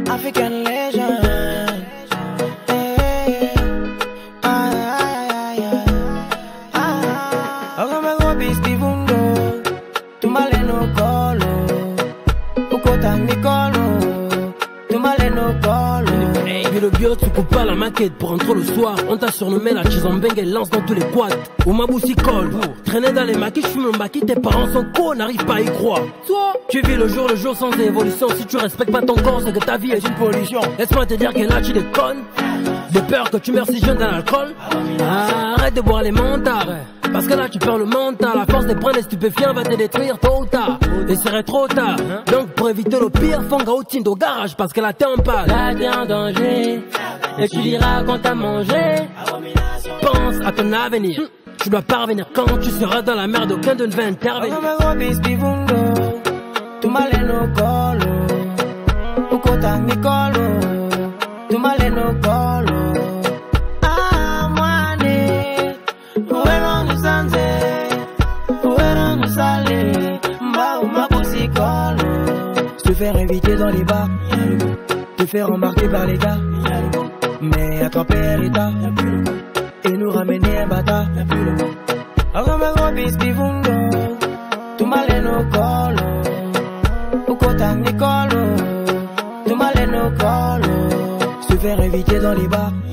African legend. Le bio, tu coupes pas la maquette pour rentrer le soir. On t'a surnommé la Chizambeng, elle lance dans tous les quads. Ou ma boussi colle, traîner dans les maquis, je fume le maquis, tes parents sont cons, n'arrive pas à y croire. Toi, tu vis le jour sans évolution. Si tu respectes pas ton corps, c'est que ta vie est une pollution. Laisse-moi te dire que là tu déconnes. De peur que tu meurs si jeune dans l'alcool. Arrête de boire les mentards. Parce que là tu perds le mental. La force de prendre les stupéfiants va te détruire tôt ou tard. Et serait trop tard. Donc pour éviter le pire, fonga au tindo au garage. Parce que la terre en parle. Là t'es en danger. Et tu diras quand t'as mangé. Pense à ton avenir. Tu dois parvenir quand tu seras dans la merde. Aucun de ne va intervenir. Se faire inviter dans les bars, te faire remarquer par les gars, mais attraper l'état et nous ramener un bâtard. Se faire inviter dans les bars,